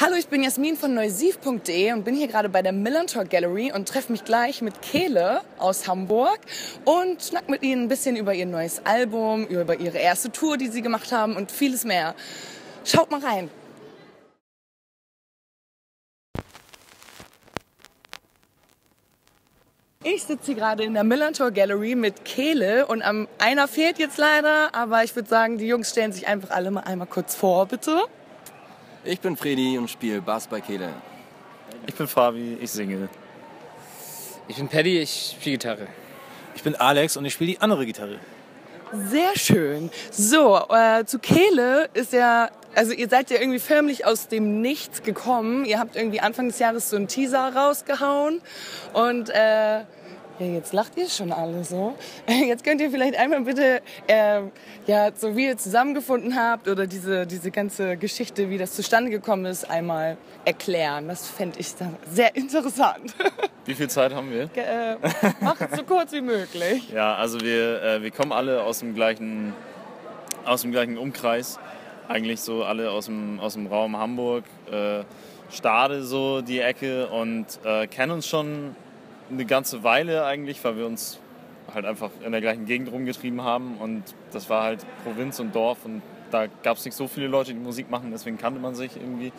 Hallo, ich bin Jasmin von neusiv.de und bin hier gerade bei der Millantor Gallery und treffe mich gleich mit Kehle aus Hamburg und schnack mit ihnen ein bisschen über ihr neues Album, über ihre erste Tour, die sie gemacht haben und vieles mehr. Schaut mal rein. Ich sitze hier gerade in der Millantor Gallery mit Kehle und einer fehlt jetzt leider, aber ich würde sagen, die Jungs stellen sich einfach alle mal einmal kurz vor, bitte. Ich bin Fredi und spiele Bass bei Kehle. Ich bin Fabi, ich singe. Ich bin Paddy, ich spiele Gitarre. Ich bin Alex und ich spiele die andere Gitarre. Sehr schön. So, zu Kehle ist ja, also ihr seid ja irgendwie förmlich aus dem Nichts gekommen. Ihr habt irgendwie Anfang des Jahres so einen Teaser rausgehauen und ja, jetzt lacht ihr schon alle so. Jetzt könnt ihr vielleicht einmal bitte, ja, so wie ihr zusammengefunden habt oder diese ganze Geschichte, wie das zustande gekommen ist, einmal erklären. Das fände ich dann sehr interessant. Wie viel Zeit haben wir? Macht es so kurz wie möglich. Ja, also wir kommen alle aus dem gleichen Umkreis. Eigentlich so alle aus dem Raum Hamburg, Stade so die Ecke und kennen uns schon eine ganze Weile eigentlich, weil wir uns halt einfach in der gleichen Gegend rumgetrieben haben und das war halt Provinz und Dorf und da gab es nicht so viele Leute, die Musik machen, deswegen kannte man sich irgendwie.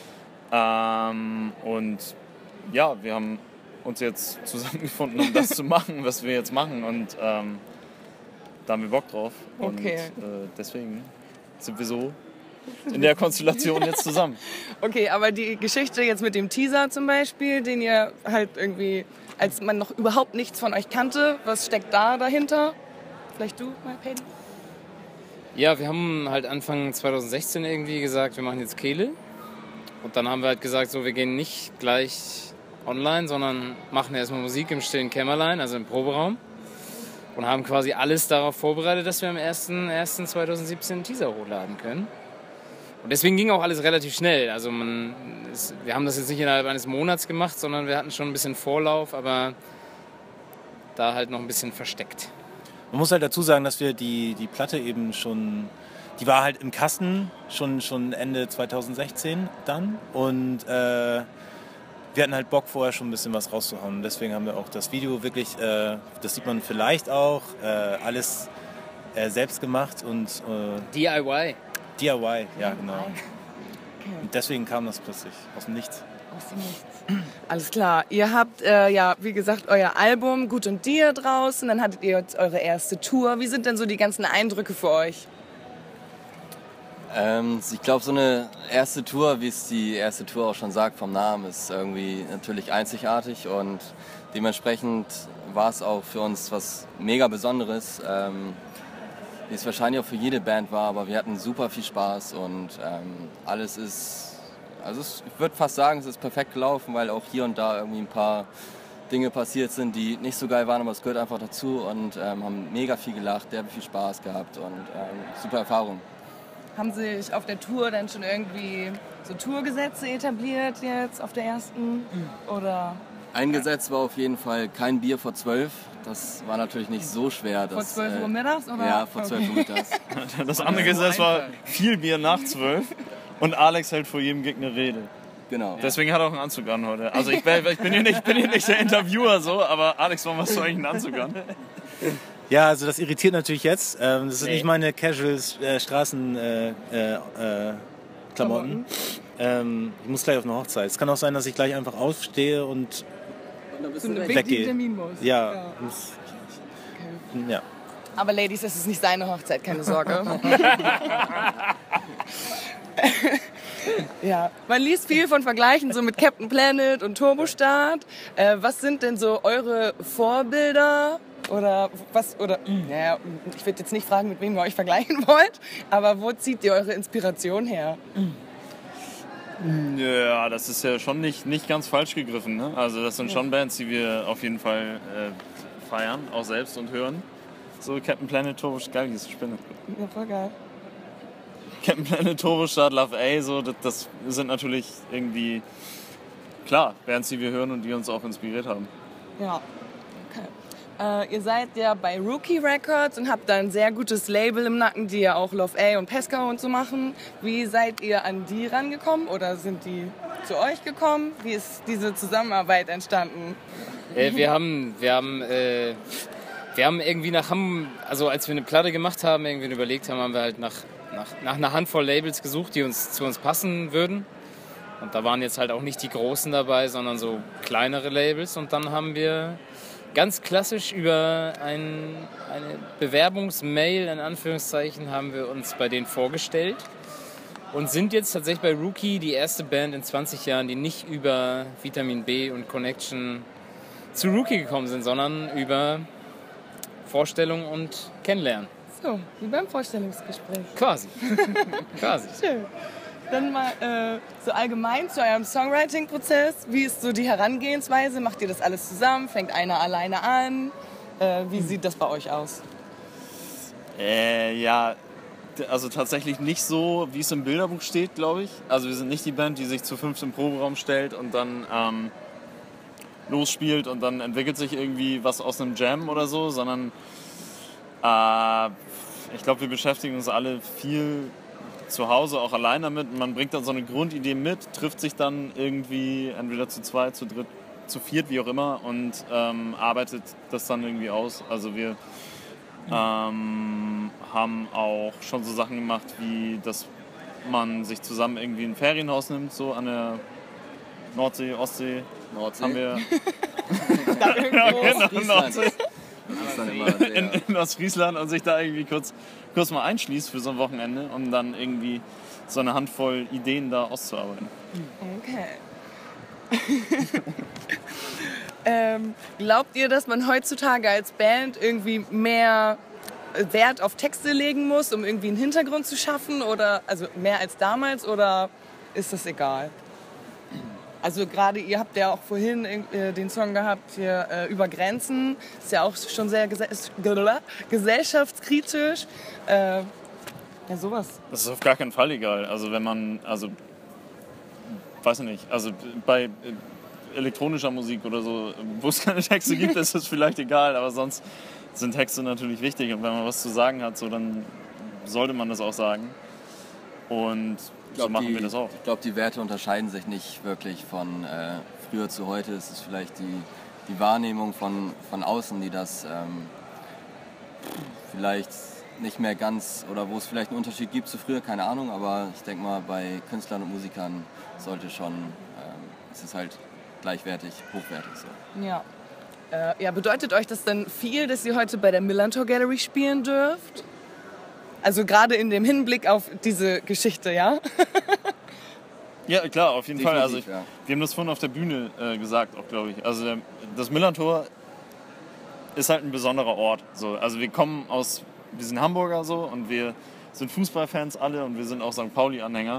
Und ja, wir haben uns jetzt zusammengefunden, um das zu machen, was wir jetzt machen und da haben wir Bock drauf Okay. Und deswegen sind wir so in der Konstellation jetzt zusammen. Okay, aber die Geschichte jetzt mit dem Teaser zum Beispiel, den ihr halt irgendwie, als man noch überhaupt nichts von euch kannte, was steckt da dahinter? Vielleicht du mal, Paddy? Ja, wir haben halt Anfang 2016 irgendwie gesagt, wir machen jetzt Kehle. Und dann haben wir halt gesagt, so, wir gehen nicht gleich online, sondern machen erstmal Musik im stillen Kämmerlein, also im Proberaum. Und haben quasi alles darauf vorbereitet, dass wir am 1.1.2017 einen Teaser hochladen können. Und deswegen ging auch alles relativ schnell. Also wir haben das jetzt nicht innerhalb eines Monats gemacht, sondern wir hatten schon ein bisschen Vorlauf, aber da halt noch ein bisschen versteckt. Man muss halt dazu sagen, dass wir die Platte eben schon, die war halt im Kasten schon Ende 2016 dann und wir hatten halt Bock vorher schon ein bisschen was rauszuhauen. Deswegen haben wir auch das Video wirklich, das sieht man vielleicht auch, alles selbst gemacht und DIY. DIY, ja genau. Okay. Und deswegen kam das plötzlich aus dem Nichts. Aus dem Nichts. Alles klar. Ihr habt, ja, wie gesagt, euer Album Gut und Dir draußen. Dann hattet ihr jetzt eure erste Tour. Wie sind denn so die ganzen Eindrücke für euch? Ich glaube, so eine erste Tour, wie es die erste Tour auch schon sagt vom Namen, ist irgendwie natürlich einzigartig und dementsprechend war es auch für uns was mega Besonderes. Wie es wahrscheinlich auch für jede Band war, aber wir hatten super viel Spaß und alles ist, also ich würde fast sagen, es ist perfekt gelaufen, weil auch hier und da irgendwie ein paar Dinge passiert sind, die nicht so geil waren, aber es gehört einfach dazu und haben mega viel gelacht, sehr viel Spaß gehabt und super Erfahrung. Haben sich auf der Tour dann schon irgendwie so Tourgesetze etabliert jetzt auf der ersten? Oder? Ein Gesetz war auf jeden Fall kein Bier vor 12. Das war natürlich nicht so schwer. Vor 12 Uhr mittags? Oder? Ja, vor 12 Uhr mittags. Das andere Gesetz war viel Bier nach 12 und Alex hält vor jedem Gig eine Rede. Genau. Deswegen hat er auch einen Anzug an heute. Also ich bin hier nicht der Interviewer so, aber Alex, warum hast du eigentlich einen Anzug an? Ja, also das irritiert natürlich jetzt. Das sind nicht meine Casual Straßen-Klamotten. Ich muss gleich auf eine Hochzeit. Es kann auch sein, dass ich gleich einfach aufstehe und Zu einem weggehe. wichtigen Termin muss. Ja. Okay. Ja. Aber Ladies, es ist nicht seine Hochzeit, keine Sorge. Ja, man liest viel von Vergleichen so mit Captain Planet und Turbostart. Was sind denn so eure Vorbilder? Oder was, oder, naja, ich würde jetzt nicht fragen, mit wem ihr euch vergleichen wollt, aber wo zieht ihr eure Inspiration her? Ja, das ist ja schon nicht ganz falsch gegriffen. Ne? Also das sind schon Bands, die wir auf jeden Fall feiern, auch selbst und hören. So Captain Planet, Turbostart, geil, diese Spinne. Ja, voll geil. Captain Planet, Turbostart, Love A, so, das sind natürlich irgendwie, klar, Bands, die wir hören und die uns auch inspiriert haben. Ja, okay. Ihr seid ja bei Rookie Records und habt da ein sehr gutes Label im Nacken, die ja auch Love A und Pesca und so machen. Wie seid ihr an die rangekommen oder sind die zu euch gekommen? Wie ist diese Zusammenarbeit entstanden? Wir haben irgendwie also als wir eine Platte gemacht haben, irgendwie überlegt haben, haben wir halt nach einer Handvoll Labels gesucht, die zu uns passen würden. Und da waren jetzt halt auch nicht die großen dabei, sondern so kleinere Labels. Und dann haben wir ganz klassisch über eine Bewerbungsmail, in Anführungszeichen, haben wir uns bei denen vorgestellt. Und sind jetzt tatsächlich bei Rookie die erste Band in 20 Jahren, die nicht über Vitamin B und Connection zu Rookie gekommen sind, sondern über Vorstellung und Kennenlernen. So, wie beim Vorstellungsgespräch. Quasi. Quasi. Schön. Dann mal so allgemein zu eurem Songwriting-Prozess. Wie ist so die Herangehensweise? Macht ihr das alles zusammen? Fängt einer alleine an? Wie sieht das bei euch aus? Ja, also tatsächlich nicht so, wie es im Bilderbuch steht, glaube ich. Also wir sind nicht die Band, die sich zu 5 im Proberaum stellt und dann losspielt und dann entwickelt sich irgendwie was aus einem Jam oder so, sondern ich glaube, wir beschäftigen uns alle viel zu Hause auch allein damit. Man bringt dann so eine Grundidee mit, trifft sich dann irgendwie entweder zu 2, zu 3, zu 4, wie auch immer und arbeitet das dann irgendwie aus. Also wir haben auch schon so Sachen gemacht, wie dass man sich zusammen irgendwie ein Ferienhaus nimmt, so an der Nordsee, Ostsee. Haben wir Nordsee. In Ostfriesland und sich da irgendwie kurz mal einschließt für so ein Wochenende, um dann irgendwie so eine Handvoll Ideen da auszuarbeiten. Okay. Glaubt ihr, dass man heutzutage als Band irgendwie mehr Wert auf Texte legen muss, um irgendwie einen Hintergrund zu schaffen? Oder also mehr als damals oder ist das egal? Also gerade, ihr habt ja auch vorhin den Song gehabt hier über Grenzen. Ist ja auch schon sehr gesellschaftskritisch. Ja, sowas. Das ist auf gar keinen Fall egal. Also wenn man, weiß ich nicht, also bei elektronischer Musik oder so, wo es keine Texte gibt, ist es vielleicht egal. Aber sonst sind Texte natürlich wichtig. Und wenn man was zu sagen hat, so, dann sollte man das auch sagen. Und so machen wir das auch. Ich glaube, die Werte unterscheiden sich nicht wirklich von früher zu heute. Es ist vielleicht die Wahrnehmung von außen, die das vielleicht nicht mehr ganz, oder wo es vielleicht einen Unterschied gibt zu früher, keine Ahnung. Aber ich denke mal, bei Künstlern und Musikern sollte schon, es ist halt gleichwertig, hochwertig so. Ja. Ja, bedeutet euch das denn viel, dass ihr heute bei der Millantor Gallery spielen dürft? Also gerade in dem Hinblick auf diese Geschichte, ja? Ja, klar, auf jeden Fall. Also ja. Wir haben das vorhin auf der Bühne gesagt, auch glaube ich. Also das Millantor ist halt ein besonderer Ort. So. Also wir sind Hamburger so und wir sind Fußballfans alle und wir sind auch St. Pauli-Anhänger.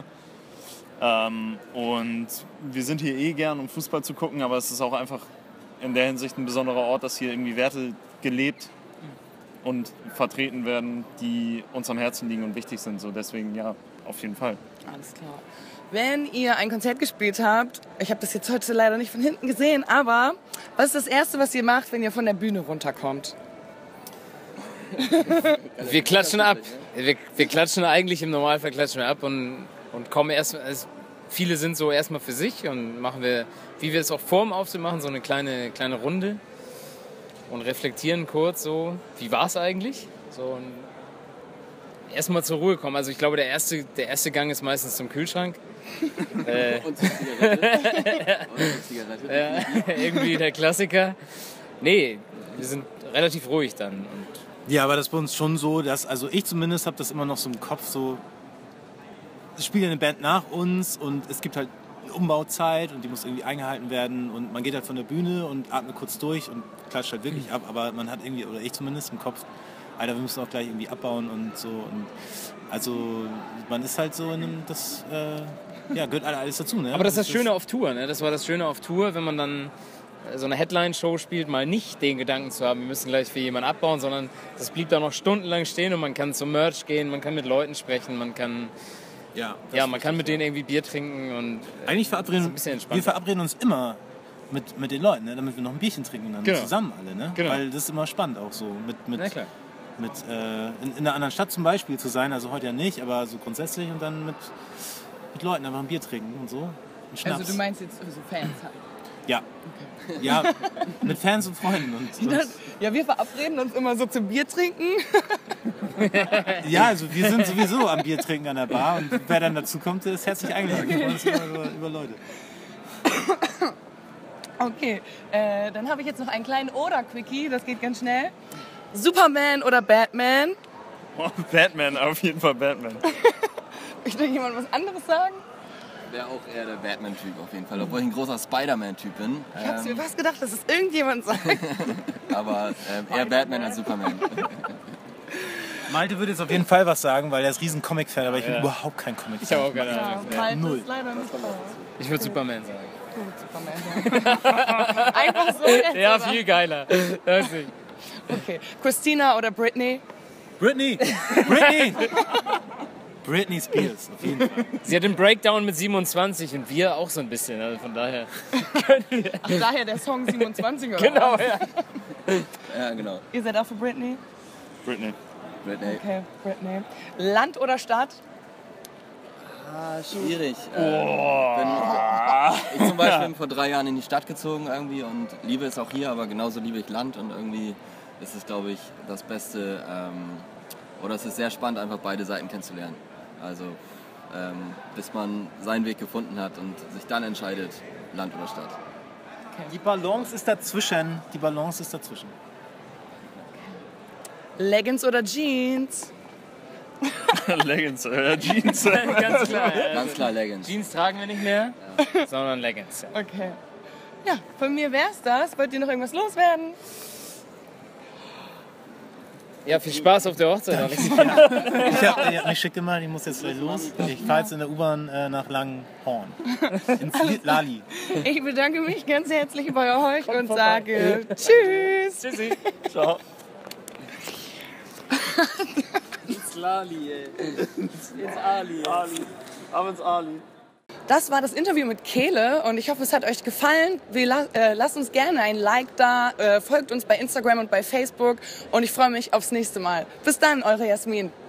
Und wir sind hier gern, um Fußball zu gucken, aber es ist auch einfach in der Hinsicht ein besonderer Ort, dass hier irgendwie Werte gelebt und vertreten werden, die uns am Herzen liegen und wichtig sind. So deswegen ja, auf jeden Fall. Alles klar. Wenn ihr ein Konzert gespielt habt, ich habe das jetzt heute leider nicht von hinten gesehen, aber was ist das Erste, was ihr macht, wenn ihr von der Bühne runterkommt? Wir klatschen ab. Wir klatschen eigentlich, im Normalfall klatschen wir ab und kommen erstmal, also viele sind so erstmal für sich und machen wir, wie wir es auch vor dem Auftritt machen, so eine kleine Runde und reflektieren kurz so, wie war es eigentlich? So, und erstmal zur Ruhe kommen. Also ich glaube, der erste Gang ist meistens zum Kühlschrank. Und zur Zigarette. Irgendwie der Klassiker. Nee, wir sind relativ ruhig dann. Ja, aber das ist bei uns schon so, dass, also ich zumindest habe das immer noch so im Kopf, so, es spielt eine Band nach uns und es gibt halt eine Umbauzeit und die muss irgendwie eingehalten werden und man geht halt von der Bühne und atmet kurz durch und klatscht halt wirklich ab, aber man hat irgendwie, oder ich zumindest im Kopf, Alter, wir müssen auch gleich irgendwie abbauen und so und also man ist halt so in einem, das gehört alles dazu, ne? Aber das ist das Schöne auf Tour, ne? Das war das Schöne auf Tour, wenn man dann so eine Headline-Show spielt, mal nicht den Gedanken zu haben, wir müssen gleich für jemanden abbauen, sondern das blieb da noch stundenlang stehen und man kann zum Merch gehen, man kann mit Leuten sprechen, man kann man kann mit denen irgendwie Bier trinken und eigentlich ein bisschen entspannter. wir verabreden uns immer mit den Leuten, ne? Damit wir noch ein Bierchen trinken und dann zusammen alle. Ne? Genau. Weil das ist immer spannend auch so. Na klar. In einer anderen Stadt zum Beispiel zu sein, also heute ja nicht, aber so grundsätzlich und dann mit Leuten einfach ein Bier trinken und so. Und Schnaps. Also du meinst jetzt so Fans halt? Ja. Okay. Ja, mit Fans und Freunden. Und ja, wir verabreden uns immer so zum Bier trinken. ja, also wir sind sowieso am Bier trinken an der Bar und wer dann dazu kommt, ist herzlich eingeladen. Wir freuen uns immer über Leute. Okay, dann habe ich jetzt noch einen kleinen Oder-Quickie, das geht ganz schnell. Superman oder Batman? Oh, Batman, auf jeden Fall Batman. Möchte jemand was anderes sagen? Wäre auch eher der Batman-Typ auf jeden Fall, obwohl ich ein großer Spider-Man-Typ bin. Ich hab's mir fast gedacht, dass es irgendjemand sagt. Aber eher Batman als Superman. Malte würde jetzt auf jeden Fall was sagen, weil er ist riesen Comic-Fan, aber ich bin überhaupt kein Comic-Fan. Ich habe auch keine Ahnung. Ja, Null. ist leider nicht wahr. Ich würde Superman sagen. Superman, ja. Einfach so jetzt, Ja, oder? viel geiler. Das nicht. Okay, Christina oder Britney? Britney Spears, auf jeden Fall. Sie hat den Breakdown mit 27 und wir auch so ein bisschen, also von daher. Ach, daher der Song 27 oder Genau, was? ja. Ja, genau. Ihr seid auch für Britney? Britney. Britney. Okay, Britney. Land oder Stadt? Schwierig. Ich zum Beispiel bin vor 3 Jahren in die Stadt gezogen irgendwie und liebe es auch hier, aber genauso liebe ich Land und irgendwie ist es, glaube ich, das Beste. Oder es ist sehr spannend, einfach beide Seiten kennenzulernen. Also bis man seinen Weg gefunden hat und sich dann entscheidet, Land oder Stadt. Die Balance ist dazwischen. Leggings oder Jeans? Leggings, Jeans. Ganz klar. Ganz klar Leggings. Jeans tragen wir nicht mehr, sondern Leggings. Ja. Okay. Ja, von mir wär's das. Wollt ihr noch irgendwas loswerden? Ja, viel Spaß auf der Hochzeit, Alex. Ich hab mich schick gemacht, ich muss jetzt gleich los. Ich fahre jetzt in der U-Bahn nach Langenhorn. Ins Lali. Ich bedanke mich ganz herzlich bei euch und sage Tschüss. Tschüssi. Ciao. Ins Lali, ey. Ins Ali. Ab ins Ali. Das war das Interview mit Kehle und ich hoffe, es hat euch gefallen. Lasst uns gerne ein Like da, folgt uns bei Instagram und bei Facebook und ich freue mich aufs nächste Mal. Bis dann, eure Jasmin.